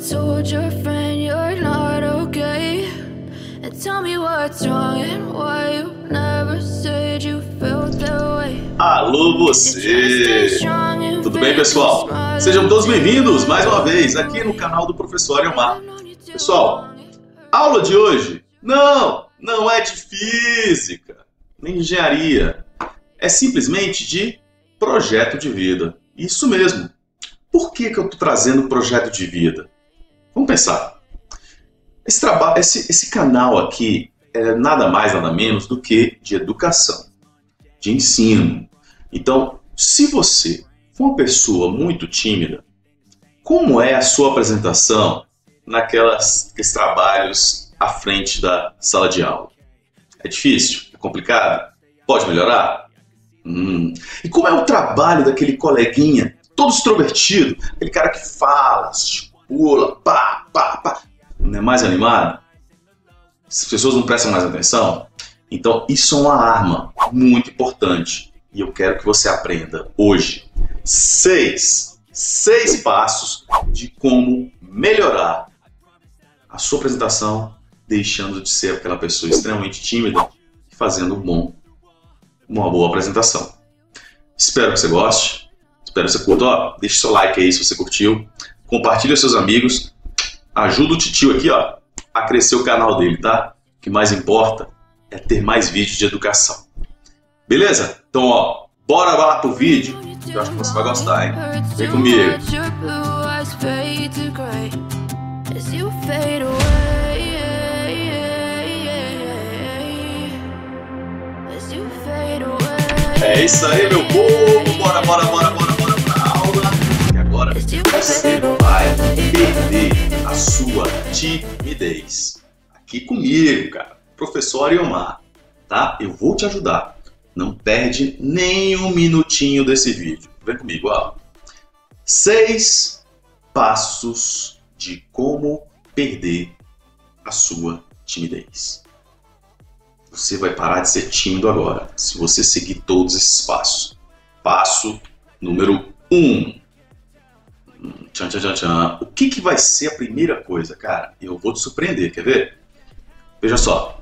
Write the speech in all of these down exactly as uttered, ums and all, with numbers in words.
told your friend you're not okay? And tell me what's wrong and why you never said you felt that way. Alô você! Tudo bem, pessoal? Sejam todos bem-vindos mais uma vez aqui no canal do Professor Ariomar. Pessoal, a aula de hoje não, não é de física, nem de engenharia. É simplesmente de projeto de vida. Isso mesmo. Por que que eu estou trazendo projeto de vida? Vamos pensar. Esse, trabalho, esse, esse canal aqui é nada mais, nada menos do que de educação, de ensino. Então, se você for uma pessoa muito tímida, como é a sua apresentação naquelas, naqueles trabalhos à frente da sala de aula? É difícil? É complicado? Pode melhorar? Hum. E como é o trabalho daquele coleguinha todo extrovertido, aquele cara que fala, pula, pá, pá, pá, não é mais animado? As pessoas não prestam mais atenção? Então isso é uma arma muito importante e eu quero que você aprenda hoje seis, seis passos de como melhorar a sua apresentação, deixando de ser aquela pessoa extremamente tímida e fazendo um bom, uma boa apresentação. Espero que você goste. Espero que você curta. Ó, deixa seu like aí se você curtiu. Compartilha com seus amigos. Ajuda o titio aqui, ó, a crescer o canal dele, tá? O que mais importa é ter mais vídeos de educação. Beleza? Então, ó, bora lá pro vídeo. Eu acho que você vai gostar, hein? Vem comigo. É isso aí, meu povo. Bora, bora, bora, bora, bora pra aula. E agora você vai perder a sua timidez. Aqui comigo, cara. Professor Ariomar, tá? Eu vou te ajudar. Não perde nem um minutinho desse vídeo. Vem comigo, ó. Seis passos de como perder a sua timidez. Você vai parar de ser tímido agora, se você seguir todos esses passos. Passo número um. Tchan, tchan, tchan, tchan. O que que vai ser a primeira coisa, cara? Eu vou te surpreender, quer ver? Veja só.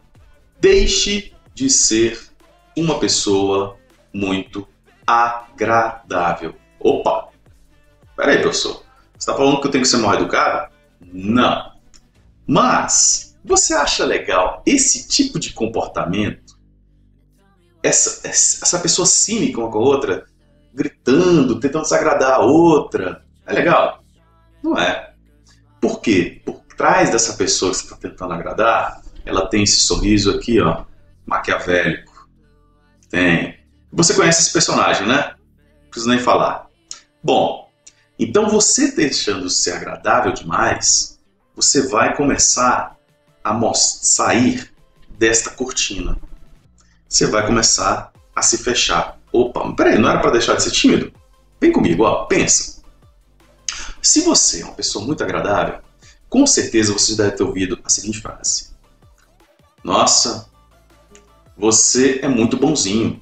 Deixe de ser uma pessoa muito agradável. Opa! Pera aí, professor. Você está falando que eu tenho que ser mal educado? Não. Mas você acha legal esse tipo de comportamento? Essa, essa pessoa cínica uma com a outra, gritando, tentando desagradar a outra. É legal? Não é. Por quê? Por trás dessa pessoa que você está tentando agradar, ela tem esse sorriso aqui, ó, maquiavélico. Tem. Você conhece esse personagem, né? Não preciso nem falar. Bom, então você deixando de ser agradável demais, você vai começar a sair desta cortina. Você vai começar a se fechar. Opa, peraí, não era para deixar de ser tímido? Vem comigo, ó, pensa. Se você é uma pessoa muito agradável, com certeza você deve ter ouvido a seguinte frase: nossa, você é muito bonzinho.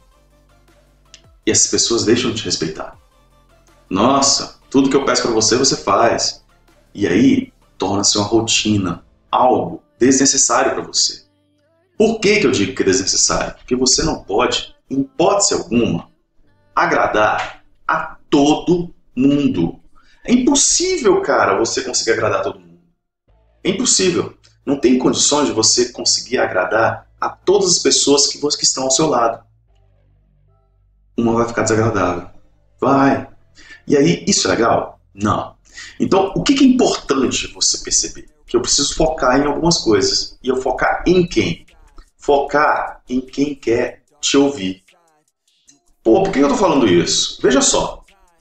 E essas pessoas deixam de te respeitar. Nossa, tudo que eu peço para você, você faz. E aí, torna-se uma rotina, algo desnecessário para você. Por que que eu digo que é desnecessário? Porque você não pode, em hipótese alguma, agradar a todo mundo. É impossível, cara, você conseguir agradar a todo mundo. É impossível. Não tem condições de você conseguir agradar a todas as pessoas que, que estão ao seu lado. Uma vai ficar desagradável. Vai. E aí, isso é legal? Não. Então, o que que é importante você perceber? Que eu preciso focar em algumas coisas. E eu focar em quem? Focar em quem quer te ouvir. Pô, por que eu tô falando isso? Veja só.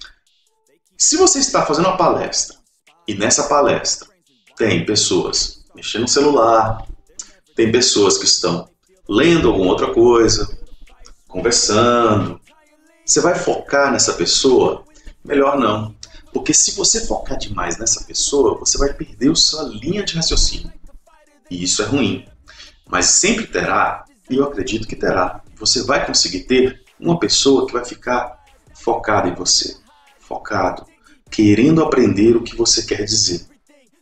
Se você está fazendo uma palestra, e nessa palestra tem pessoas mexendo no celular, tem pessoas que estão lendo alguma outra coisa, conversando, você vai focar nessa pessoa? Melhor não. Porque se você focar demais nessa pessoa, você vai perder a sua linha de raciocínio. E isso é ruim. Mas sempre terá, e eu acredito que terá, você vai conseguir ter uma pessoa que vai ficar focada em você. Focado. Querendo aprender o que você quer dizer.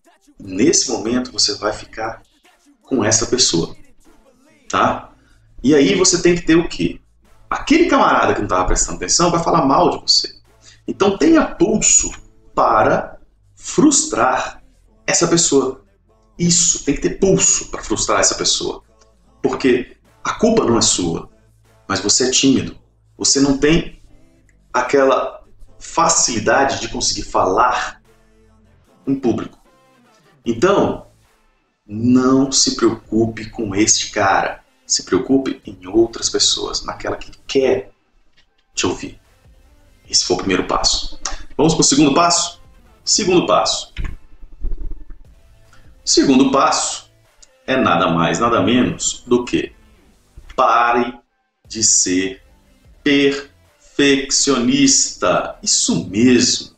nesse momento você vai ficar com essa pessoa, tá? E aí você tem que ter o quê? Aquele camarada que não estava prestando atenção vai falar mal de você. Então tenha pulso para frustrar essa pessoa. Isso, tem que ter pulso para frustrar essa pessoa. Porque a culpa não é sua, mas você é tímido. Você não tem aquela facilidade de conseguir falar em público. Então, não se preocupe com este cara. Se preocupe em outras pessoas, naquela que quer te ouvir. Esse foi o primeiro passo. Vamos para o segundo passo? Segundo passo. Segundo passo é nada mais, nada menos do que pare de ser perfeccionista. Isso mesmo.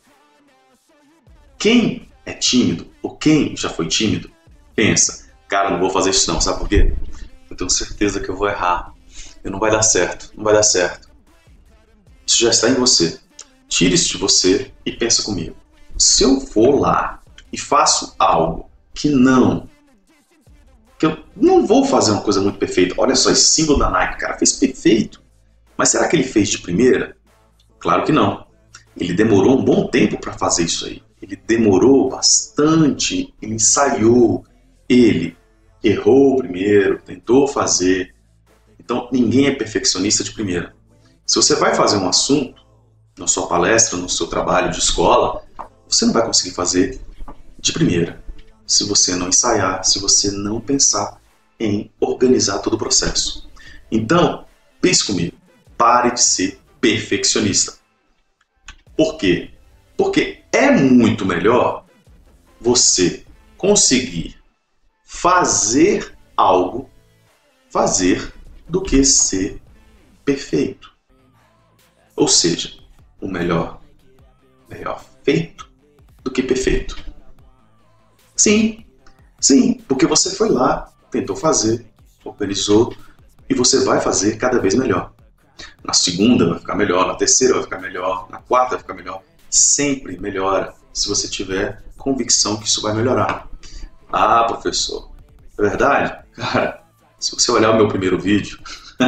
Quem é tímido, ou quem já foi tímido, pensa, cara, não vou fazer isso não, sabe por quê? Eu tenho certeza que eu vou errar. E não vai dar certo, não vai dar certo. Isso já está em você. Tire isso de você e pensa comigo. Se eu for lá e faço algo que não... que eu não vou fazer uma coisa muito perfeita. Olha só, esse símbolo da Nike, cara, fez perfeito. Mas será que ele fez de primeira? Claro que não. Ele demorou um bom tempo para fazer isso aí. Ele demorou bastante, ele ensaiou, ele errou primeiro, tentou fazer. Então, ninguém é perfeccionista de primeira. Se você vai fazer um assunto, na sua palestra, no seu trabalho de escola, você não vai conseguir fazer de primeira. Se você não ensaiar, se você não pensar em organizar todo o processo. Então, pense comigo, pare de ser perfeccionista. Por quê? Porque é muito melhor você conseguir fazer algo, fazer, do que ser perfeito. Ou seja, o melhor, melhor feito do que perfeito. Sim, sim, porque você foi lá, tentou fazer, organizou, e você vai fazer cada vez melhor. Na segunda vai ficar melhor, na terceira vai ficar melhor, na quarta vai ficar melhor. Sempre melhora, se você tiver convicção que isso vai melhorar. Ah, professor, é verdade? Cara, se você olhar o meu primeiro vídeo...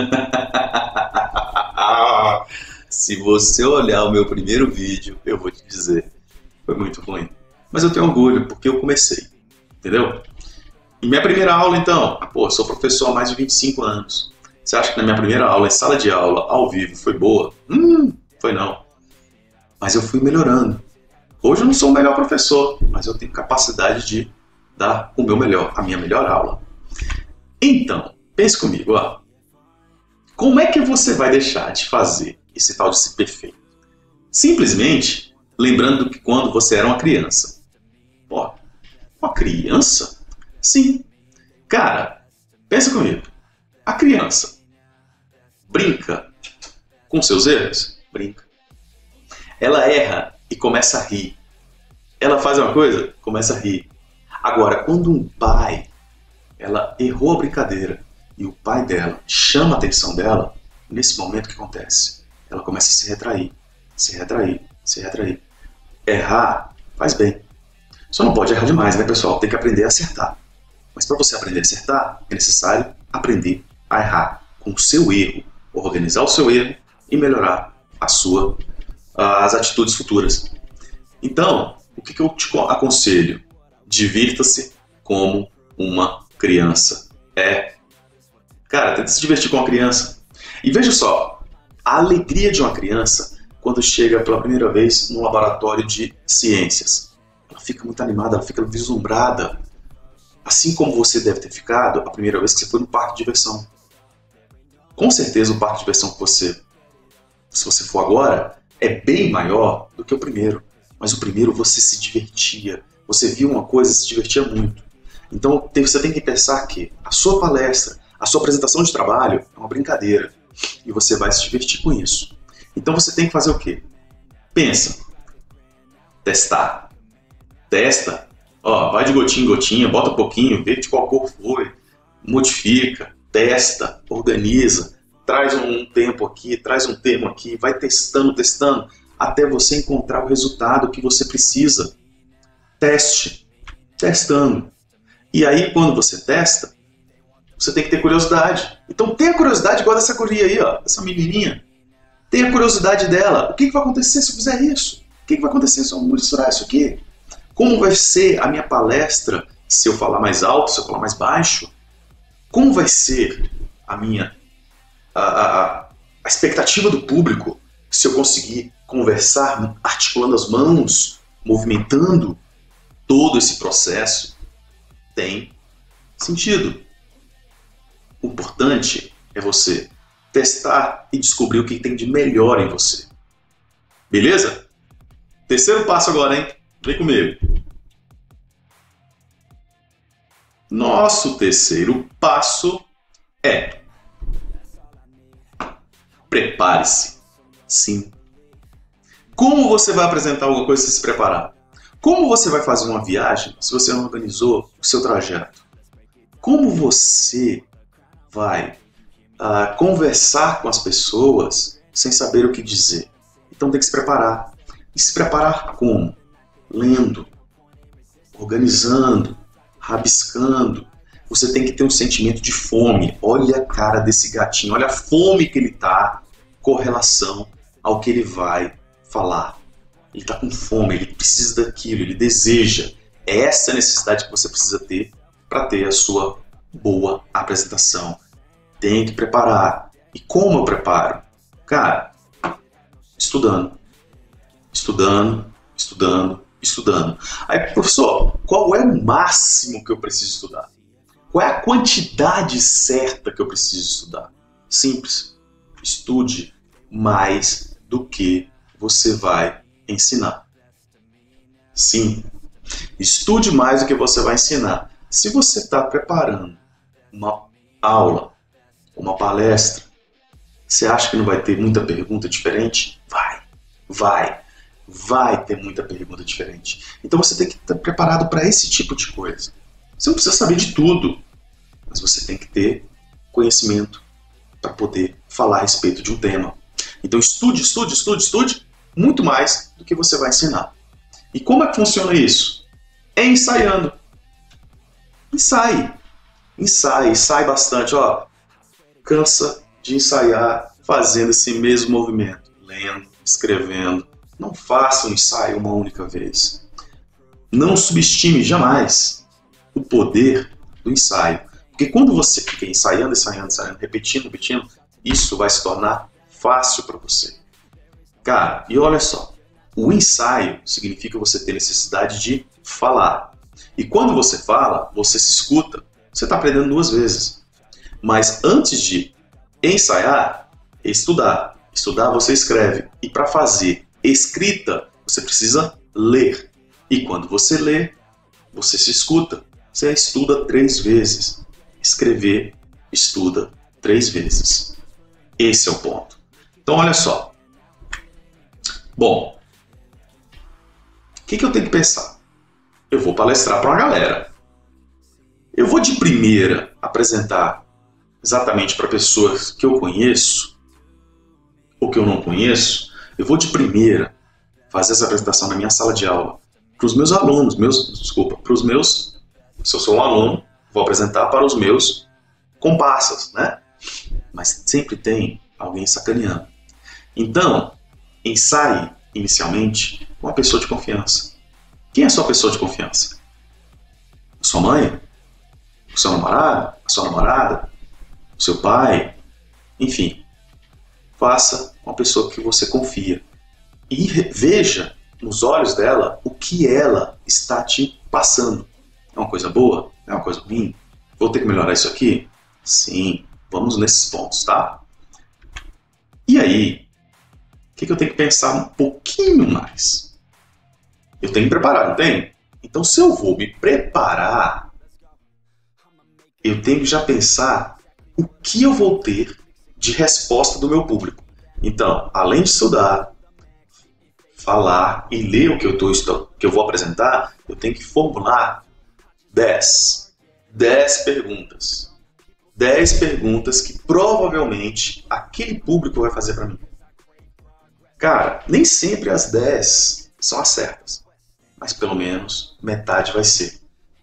se você olhar o meu primeiro vídeo, eu vou te dizer, foi muito ruim. Mas eu tenho orgulho, porque eu comecei, entendeu? E minha primeira aula, então, ah, pô, eu sou professor há mais de vinte e cinco anos. Você acha que na minha primeira aula, em sala de aula, ao vivo, foi boa? Hum, foi não. Mas eu fui melhorando. Hoje eu não sou o melhor professor, mas eu tenho capacidade de dar o meu melhor, a minha melhor aula. Então, pense comigo, ó. Como é que você vai deixar de fazer esse tal de ser perfeito? Simplesmente lembrando que quando você era uma criança. Ó, uma criança? Sim. Cara, pensa comigo. A criança brinca com seus erros? Brinca. Ela erra e começa a rir. Ela faz uma coisa? Começa a rir. Agora, quando um pai, ela errou a brincadeira e o pai dela chama a atenção dela, nesse momento o que acontece? Ela começa a se retrair, se retrair, se retrair. Errar faz bem. Só não pode errar demais, né, pessoal? Tem que aprender a acertar. Mas para você aprender a acertar, é necessário aprender a errar com o seu erro, organizar o seu erro e melhorar a sua, as atitudes futuras. Então, o que eu te aconselho? Divirta-se como uma criança. É. Cara, tenta se divertir com uma criança. E veja só, a alegria de uma criança quando chega pela primeira vez num laboratório de ciências. Ela fica muito animada, ela fica vislumbrada. Assim como você deve ter ficado a primeira vez que você foi no parque de diversão. Com certeza o parque de diversão que você, se você for agora, é bem maior do que o primeiro. Mas o primeiro você se divertia. Você viu uma coisa e se divertia muito. Então você tem que pensar que a sua palestra, a sua apresentação de trabalho é uma brincadeira. E você vai se divertir com isso. Então você tem que fazer o quê? Pensa. Testar. Testa. Ó, vai de gotinha em gotinha, bota um pouquinho, vê de qual cor foi. Modifica, testa, organiza. Traz um tempo aqui, traz um termo aqui. Vai testando, testando, até você encontrar o resultado que você precisa. Teste. testando. E aí, quando você testa, você tem que ter curiosidade. Então tenha curiosidade igual dessa guria aí, ó, dessa menininha. Tenha curiosidade dela. O que, que vai acontecer se eu fizer isso? O que, que vai acontecer se eu misturar isso aqui? Como vai ser a minha palestra se eu falar mais alto, se eu falar mais baixo? Como vai ser a minha a, a, a expectativa do público se eu conseguir conversar articulando as mãos, movimentando todo esse processo? Tem sentido. O importante é você testar e descobrir o que tem de melhor em você. Beleza? Terceiro passo agora, hein? Vem comigo. Nosso terceiro passo é: prepare-se. Sim. Como você vai apresentar alguma coisa se se preparar? Como você vai fazer uma viagem se você não organizou o seu trajeto? Como você vai uh, conversar com as pessoas sem saber o que dizer? Então tem que se preparar. E se preparar como? Lendo, organizando, rabiscando. Você tem que ter um sentimento de fome. Olha a cara desse gatinho, olha a fome que ele está com relação ao que ele vai falar. Ele está com fome, ele precisa daquilo, ele deseja. Essa é a necessidade que você precisa ter para ter a sua boa apresentação. Tem que preparar. E como eu preparo? Cara, estudando. Estudando, estudando, estudando. Aí, professor, qual é o máximo que eu preciso estudar? Qual é a quantidade certa que eu preciso estudar? Simples. Estude mais do que você vai ensinar. Sim. Estude mais do que você vai ensinar. Se você está preparando uma aula, uma palestra, você acha que não vai ter muita pergunta diferente? Vai, vai, vai ter muita pergunta diferente. Então você tem que estar preparado para esse tipo de coisa. Você não precisa saber de tudo, mas você tem que ter conhecimento para poder falar a respeito de um tema. Então estude, estude, estude, estude muito mais do que você vai ensinar. E como é que funciona isso? É ensaiando. Ensaie. Ensaie, ensaie bastante. Ó, cansa de ensaiar fazendo esse mesmo movimento. Lendo, escrevendo. Não faça um ensaio uma única vez. Não subestime jamais o poder do ensaio. Porque quando você fica ensaiando, ensaiando, ensaiando, repetindo, repetindo, isso vai se tornar fácil para você. Cara, e olha só. O ensaio significa você ter necessidade de falar. E quando você fala, você se escuta. Você está aprendendo duas vezes. Mas antes de ensaiar, estudar. Estudar você escreve. E para fazer escrita, você precisa ler. E quando você lê, você se escuta. Você estuda três vezes. Escrever, estuda três vezes. Esse é o ponto. Então olha só. Bom, o que, que eu tenho que pensar? Eu vou palestrar para uma galera. Eu vou de primeira apresentar exatamente para pessoas que eu conheço ou que eu não conheço. Eu vou de primeira fazer essa apresentação na minha sala de aula para os meus alunos, meus, desculpa, para os meus, se eu sou um aluno, vou apresentar para os meus comparsas, né? Mas sempre tem alguém sacaneando. Então, ensaie inicialmente com uma pessoa de confiança. Quem é a sua pessoa de confiança? A sua mãe? O seu namorado? A sua namorada? O seu pai? Enfim, faça com a pessoa que você confia. E veja nos olhos dela o que ela está te passando. É uma coisa boa? É uma coisa ruim? Vou ter que melhorar isso aqui? Sim, vamos nesses pontos, tá? E aí, o que, que eu tenho que pensar um pouquinho mais? Eu tenho que me preparar, não tenho? Então, se eu vou me preparar, eu tenho que já pensar o que eu vou ter de resposta do meu público. Então, além de estudar, falar e ler o que eu, tô, que eu vou apresentar, eu tenho que formular dez. dez perguntas. dez perguntas que provavelmente aquele público vai fazer para mim. Cara, nem sempre as dez são as certas, mas pelo menos metade vai ser.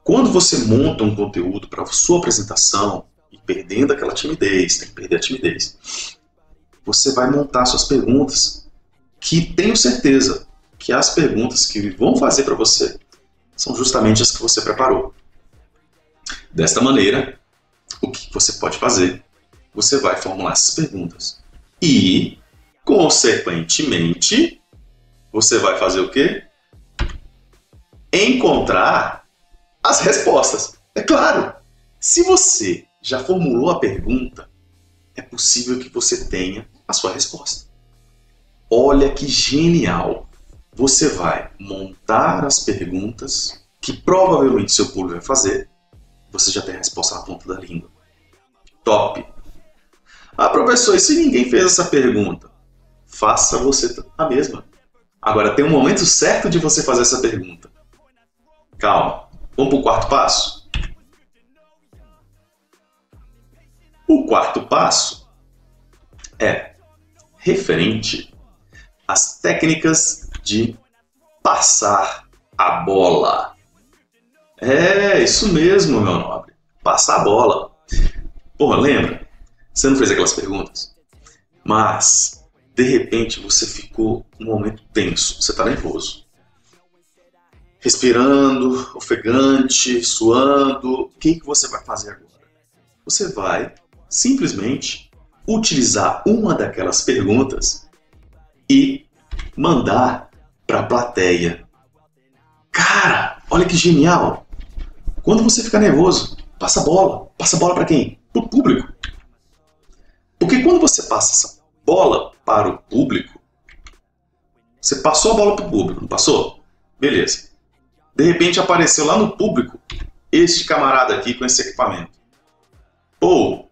Quando você monta um conteúdo para sua apresentação, e perdendo aquela timidez, tem que perder a timidez, você vai montar suas perguntas, que tenho certeza que as perguntas que vão fazer para você são justamente as que você preparou. Desta maneira, o que você pode fazer? Você vai formular essas perguntas. E, consequentemente, você vai fazer o quê? Encontrar as respostas. É claro, se você já formulou a pergunta, é possível que você tenha a sua resposta. Olha que genial! Você vai montar as perguntas que provavelmente seu público vai fazer. Você já tem a resposta na ponta da língua. Top! Ah, professor, e se ninguém fez essa pergunta? Faça você a mesma. Agora, tem um momento certo de você fazer essa pergunta. Calma. Vamos para o quarto passo? O quarto passo é referente às técnicas de passar a bola. É, isso mesmo, meu nobre. Passar a bola. Porra, lembra? Você não fez aquelas perguntas? Mas, de repente, você ficou num momento tenso. Você está nervoso. Respirando, ofegante, suando. O que, que você vai fazer agora? Você vai simplesmente utilizar uma daquelas perguntas e mandar para a plateia. Cara, olha que genial! Quando você fica nervoso, passa a bola. Passa a bola para quem? Para o público. Porque quando você passa essa bola para o público, você passou a bola para o público, não passou? Beleza. De repente apareceu lá no público este camarada aqui com esse equipamento. Pô!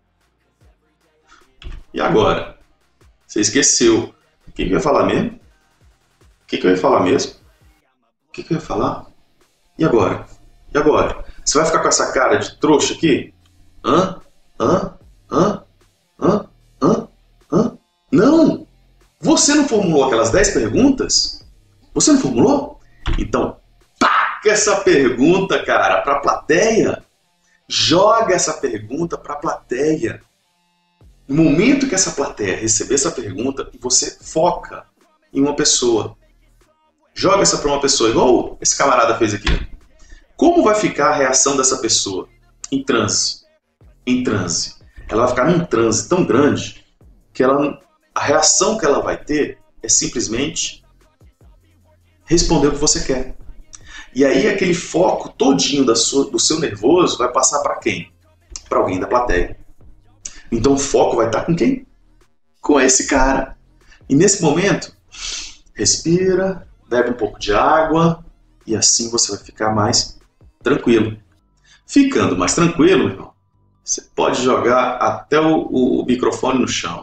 E agora? Você esqueceu. O que eu ia falar mesmo? O que eu ia falar mesmo? O que eu ia falar? E agora? E agora? Você vai ficar com essa cara de trouxa aqui? Hã? Hã? Hã? Hã? Hã? Hã? Não! Você não formulou aquelas dez perguntas? Você não formulou? Então, taca essa pergunta, cara, para a plateia. Joga essa pergunta para a plateia. No momento que essa plateia receber essa pergunta, você foca em uma pessoa. Joga essa para uma pessoa, igual esse camarada fez aqui. Como vai ficar a reação dessa pessoa? Em transe. Em transe. Ela vai ficar num transe tão grande que ela, a reação que ela vai ter é simplesmente responder o que você quer. E aí aquele foco todinho da sua, do seu nervoso vai passar para quem? Para alguém da plateia. Então o foco vai estar com quem? Com esse cara. E nesse momento, respira, bebe um pouco de água e assim você vai ficar mais tranquilo. Ficando mais tranquilo, meu irmão, você pode jogar até o, o microfone no chão.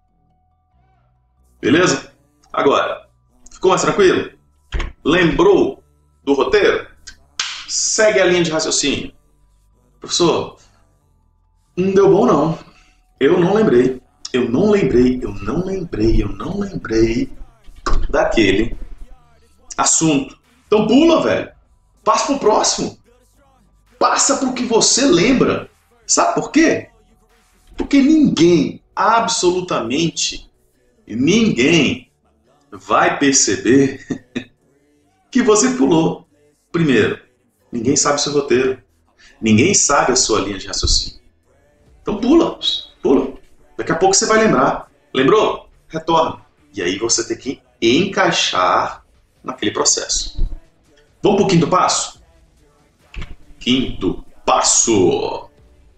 Beleza? Agora, ficou mais tranquilo? Lembrou do roteiro? Segue a linha de raciocínio. Professor, não deu bom não. Eu não lembrei. Eu não lembrei, eu não lembrei, eu não lembrei daquele assunto. Então pula, velho. Passa pro próximo. Passa pro que você lembra. Sabe por quê? Porque ninguém, absolutamente ninguém, vai perceber que você pulou. Primeiro, ninguém sabe o seu roteiro. Ninguém sabe a sua linha de raciocínio. Então pula, pula. Daqui a pouco você vai lembrar. Lembrou? Retorna. E aí você tem que encaixar naquele processo. Vamos para o quinto passo? Quinto passo.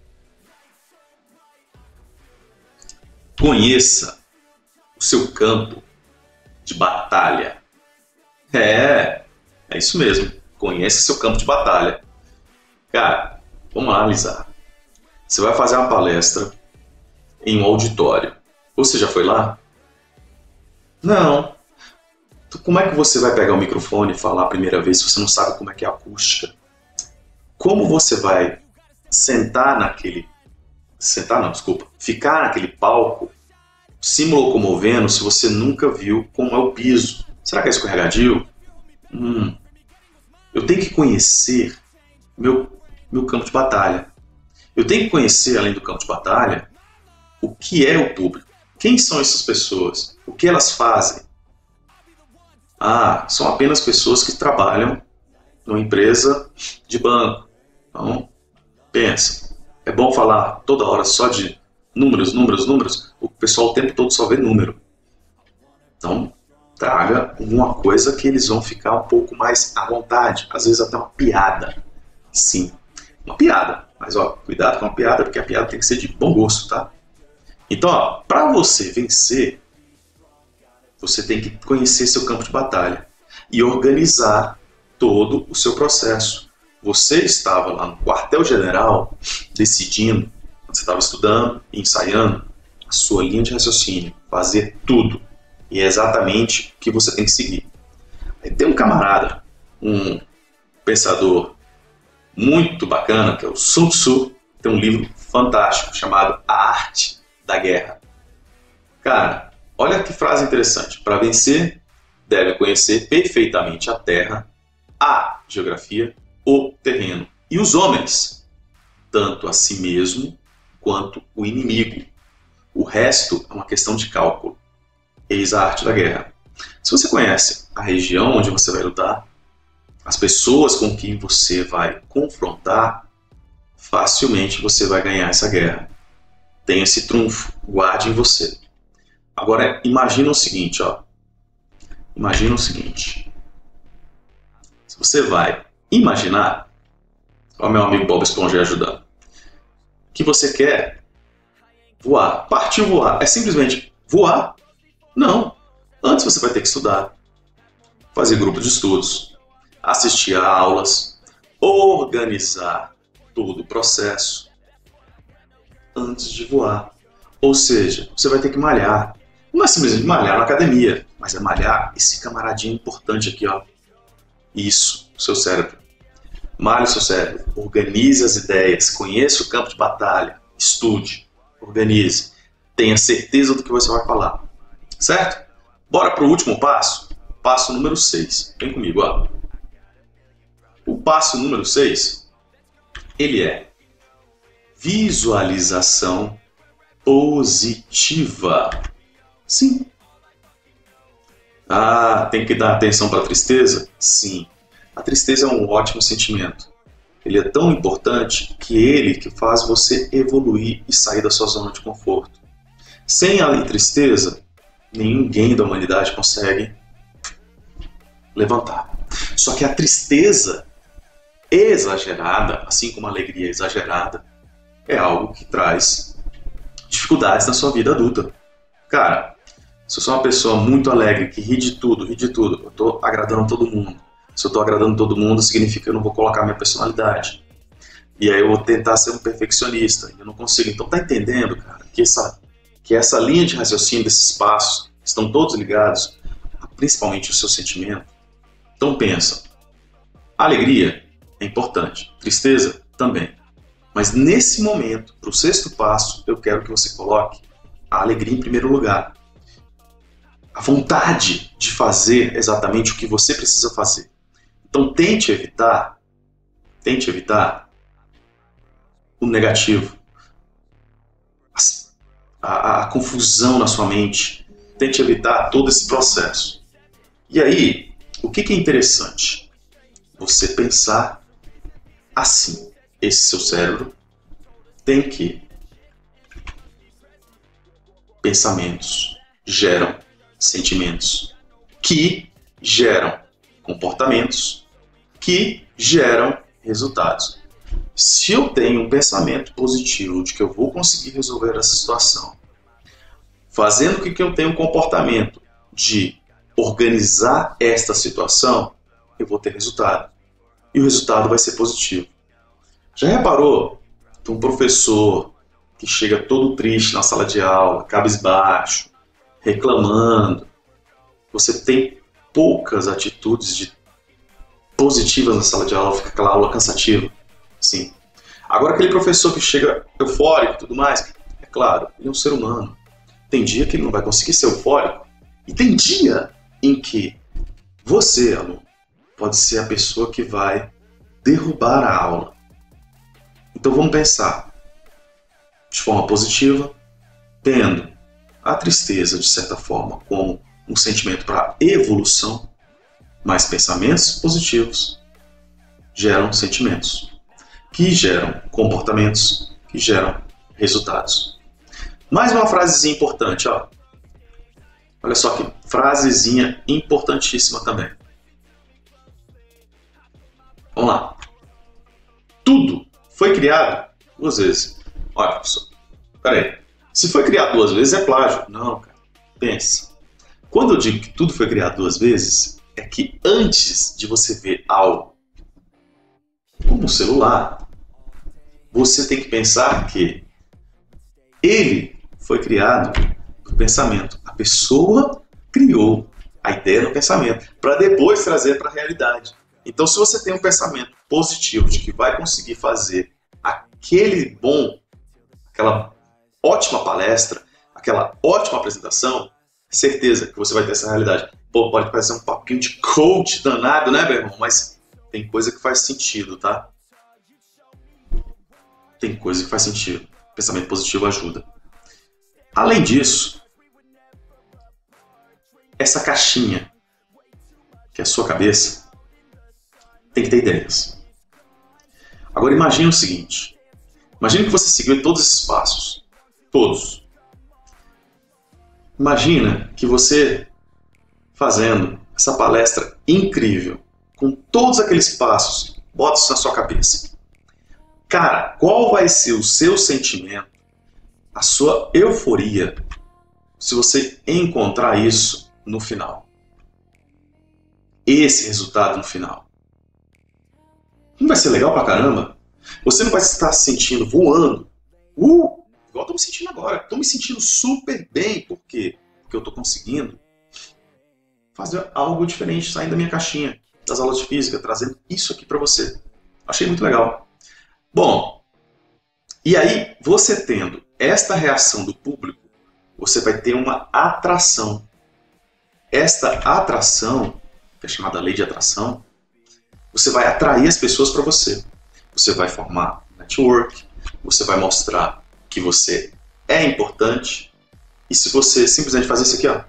Conheça o seu campo de batalha. É, é isso mesmo. Conheça seu campo de batalha. Cara, vamos analisar. Você vai fazer uma palestra em um auditório. Você já foi lá? Não. Então, como é que você vai pegar o microfone e falar a primeira vez se você não sabe como é que é a acústica? Como você vai sentar naquele... Sentar não, desculpa. Ficar naquele palco se locomovendo se você nunca viu como é o piso? Será que é escorregadio? Hum. Eu tenho que conhecer meu meu campo de batalha. Eu tenho que conhecer, além do campo de batalha, o que é o público. Quem são essas pessoas? O que elas fazem? Ah, são apenas pessoas que trabalham numa empresa de banco. Então, pensa. É bom falar toda hora só de números, números, números. O pessoal o tempo todo só vê número. Então, traga alguma coisa que eles vão ficar um pouco mais à vontade. Às vezes até uma piada. Sim, uma piada. Mas, ó, cuidado com a piada, porque a piada tem que ser de bom gosto, tá? Então, para você vencer, você tem que conhecer seu campo de batalha e organizar todo o seu processo. Você estava lá no quartel-general decidindo, quando você estava estudando e ensaiando, a sua linha de raciocínio, fazer tudo. E é exatamente o que você tem que seguir. Aí tem um camarada, um pensador muito bacana, que é o Sun Tzu, tem um livro fantástico chamado A Arte da Guerra. Cara, olha que frase interessante. Para vencer, deve conhecer perfeitamente a terra, a geografia, o terreno e os homens, tanto a si mesmo quanto o inimigo. O resto é uma questão de cálculo. Eis a arte da guerra. Se você conhece a região onde você vai lutar, as pessoas com quem você vai confrontar, facilmente você vai ganhar essa guerra. Tem esse trunfo, guarde em você. Agora, imagina o seguinte, ó. Imagina o seguinte. Se você vai imaginar, ó, meu amigo Bob Esponja ajudando, que você quer voar, partiu voar, é simplesmente voar? Não. Antes você vai ter que estudar, fazer grupo de estudos, assistir a aulas, organizar todo o processo antes de voar. Ou seja, você vai ter que malhar. Não é simplesmente malhar na academia, mas é malhar esse camaradinho importante aqui, ó. Isso, o seu cérebro. Malhe o seu cérebro, organize as ideias, conheça o campo de batalha, estude, organize, tenha certeza do que você vai falar. Certo? Bora para o último passo? Passo número seis. Vem comigo, ó. O passo número seis, ele é visualização positiva. Sim. Ah, tem que dar atenção para a tristeza? Sim. A tristeza é um ótimo sentimento. Ele é tão importante que ele que faz você evoluir e sair da sua zona de conforto. Sem a tristeza, ninguém da humanidade consegue levantar. Só que a tristeza exagerada, assim como a alegria exagerada, é algo que traz dificuldades na sua vida adulta. Cara, se eu sou uma pessoa muito alegre, que ri de tudo, ri de tudo, eu estou agradando todo mundo. Se eu estou agradando todo mundo, significa que eu não vou colocar minha personalidade. E aí eu vou tentar ser um perfeccionista. Eu não consigo. Então tá entendendo, cara, que essa, que essa linha de raciocínio desses passos estão todos ligados a principalmente o seu sentimento. Então pensa, alegria é importante, tristeza também. Mas nesse momento, para o sexto passo, eu quero que você coloque a alegria em primeiro lugar. A vontade de fazer exatamente o que você precisa fazer. Então tente evitar, tente evitar o negativo, a, a, a confusão na sua mente. Tente evitar todo esse processo. E aí, o que, que é interessante? Você pensar assim. Esse seu cérebro tem que... Pensamentos geram sentimentos, que geram comportamentos, que geram resultados. Se eu tenho um pensamento positivo de que eu vou conseguir resolver essa situação, fazendo com que eu tenha um comportamento de organizar esta situação, eu vou ter resultado. E o resultado vai ser positivo. Já reparou que um professor que chega todo triste na sala de aula, cabisbaixo, reclamando, você tem poucas atitudes de positivas na sala de aula, fica aquela aula cansativa. Sim. Agora aquele professor que chega eufórico e tudo mais, é claro, ele é um ser humano. Tem dia que ele não vai conseguir ser eufórico, e tem dia em que você, aluno, pode ser a pessoa que vai derrubar a aula. Então vamos pensar de forma positiva, tendo a tristeza, de certa forma, como um sentimento para evolução, mas pensamentos positivos geram sentimentos, que geram comportamentos, que geram resultados. Mais uma frasezinha importante, ó. Olha só que frasezinha importantíssima também. Vamos lá. Tudo foi criado duas vezes. Olha, professor, peraí. Se foi criado duas vezes é plágio. Não, cara. Pensa. Quando eu digo que tudo foi criado duas vezes, é que antes de você ver algo como um celular, você tem que pensar que ele foi criado no pensamento. A pessoa criou a ideia no pensamento para depois trazer para a realidade. Então, se você tem um pensamento positivo de que vai conseguir fazer aquele bom, aquela ótima palestra, aquela ótima apresentação, certeza que você vai ter essa realidade. Pô, pode parecer um papinho de coach danado, né, meu irmão? Mas tem coisa que faz sentido, tá? Tem coisa que faz sentido. Pensamento positivo ajuda. Além disso, essa caixinha, que é a sua cabeça, tem que ter ideias. Agora imagine o seguinte. Imagine que você seguiu todos esses passos. Todos. Imagina que você fazendo essa palestra incrível, com todos aqueles passos, bota isso na sua cabeça. Cara, qual vai ser o seu sentimento, a sua euforia, se você encontrar isso no final? Esse resultado no final. Não vai ser legal pra caramba? Você não vai estar se sentindo voando. Uh, igual eu tô me sentindo agora. Tô me sentindo super bem. Por quê? Porque eu tô conseguindo fazer algo diferente, saindo da minha caixinha, das aulas de física, trazendo isso aqui pra você. Achei muito legal. Bom, e aí, você tendo esta reação do público, você vai ter uma atração. Esta atração, que é chamada lei de atração, você vai atrair as pessoas para você. Você vai formar network, você vai mostrar que você é importante. E se você simplesmente fazer isso aqui, ó,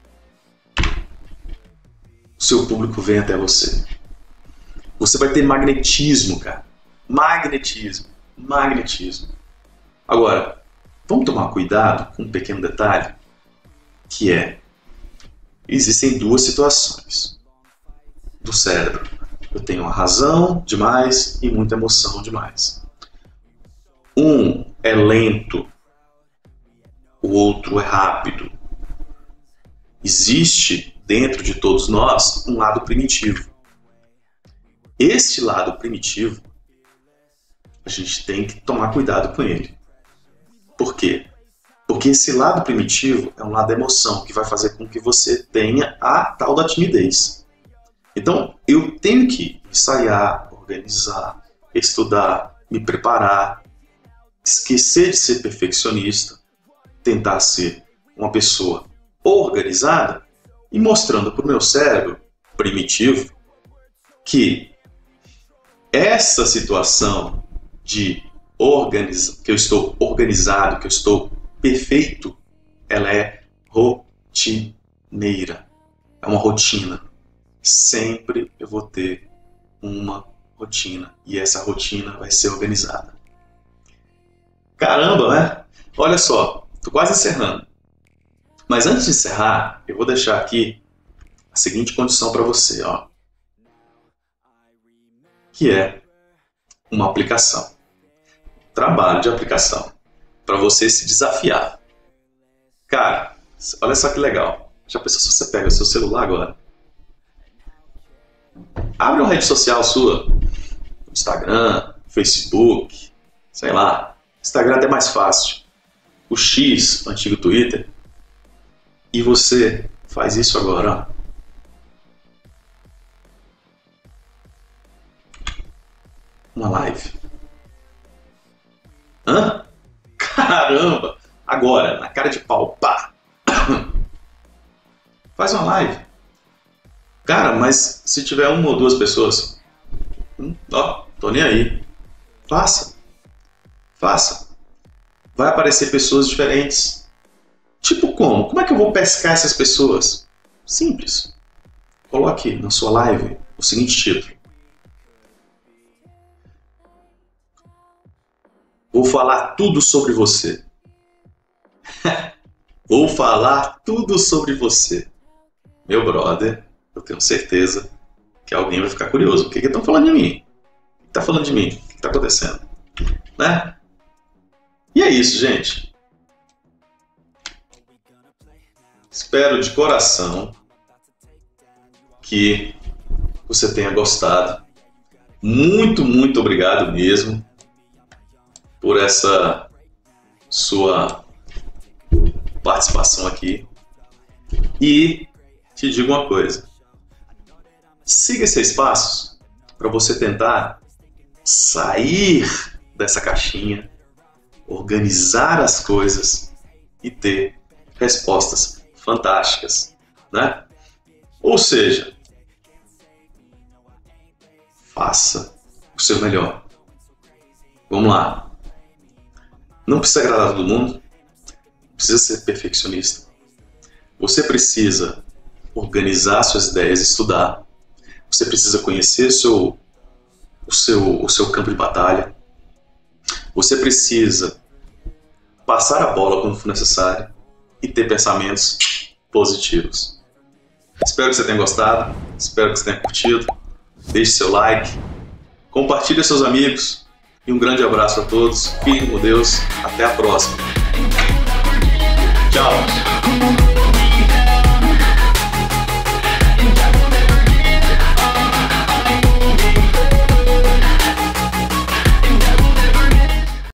o seu público vem até você. Você vai ter magnetismo, cara. Magnetismo. Magnetismo. Agora, vamos tomar cuidado com um pequeno detalhe, que é, existem duas situações do cérebro. Eu tenho a razão demais e muita emoção demais. Um é lento, o outro é rápido. Existe dentro de todos nós um lado primitivo. Esse lado primitivo, a gente tem que tomar cuidado com ele. Por quê? Porque esse lado primitivo é um lado da emoção, que vai fazer com que você tenha a tal da timidez. Então, eu tenho que ensaiar, organizar, estudar, me preparar, esquecer de ser perfeccionista, tentar ser uma pessoa organizada e mostrando para o meu cérebro primitivo que essa situação de organiza, que eu estou organizado, que eu estou perfeito, ela é rotineira. É uma rotina. Sempre eu vou ter uma rotina. E essa rotina vai ser organizada. Caramba, né? Olha só, estou quase encerrando. Mas antes de encerrar, eu vou deixar aqui a seguinte condição para você, ó, que é uma aplicação. Trabalho de aplicação. Para você se desafiar. Cara, olha só que legal. Já pensou se você pega o seu celular agora? Abre uma rede social sua. Instagram, Facebook, sei lá. Instagram é até mais fácil. O X, o antigo Twitter. E você faz isso agora, ó. Uma live. Hã? Caramba! Agora, na cara de pau, pá! Faz uma live. Cara, mas se tiver uma ou duas pessoas, hum, ó, tô nem aí. Faça. Faça. Vai aparecer pessoas diferentes. Tipo como? Como é que eu vou pescar essas pessoas? Simples. Coloque na sua live o seguinte título. Vou falar tudo sobre você. Vou falar tudo sobre você. Meu brother, eu tenho certeza que alguém vai ficar curioso. O que estão falando de mim? O que está falando de mim? O que está acontecendo? Né? E é isso, gente. Espero de coração que você tenha gostado. Muito, muito obrigado mesmo por essa sua participação aqui. E te digo uma coisa. Siga esses passos para você tentar sair dessa caixinha, organizar as coisas e ter respostas fantásticas, né? Ou seja, faça o seu melhor. Vamos lá. Não precisa agradar todo mundo, não precisa ser perfeccionista. Você precisa organizar suas ideias, estudar. Você precisa conhecer o seu, o seu, o seu campo de batalha. Você precisa passar a bola quando for necessário e ter pensamentos positivos. Espero que você tenha gostado, espero que você tenha curtido. Deixe seu like, compartilhe com seus amigos e um grande abraço a todos. Fiquem com Deus, até a próxima. Tchau!